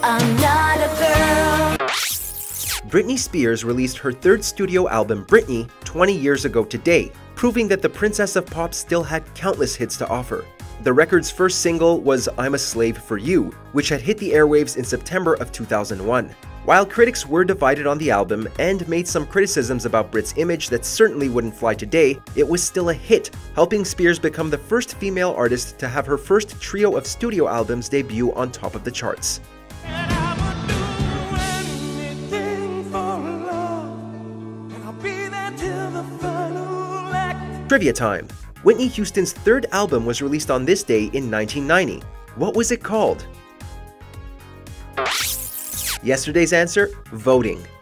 I'm not a girl. Britney Spears released her third studio album, Britney, 20 years ago today, proving that the Princess of Pop still had countless hits to offer. The record's first single was I'm a Slave for You, which had hit the airwaves in September of 2001. While critics were divided on the album and made some criticisms about Brit's image that certainly wouldn't fly today, it was still a hit, helping Spears become the first female artist to have her first trio of studio albums debut on top of the charts. Trivia time! Whitney Houston's third album was released on this day in 1990. What was it called? Yesterday's answer? Voting.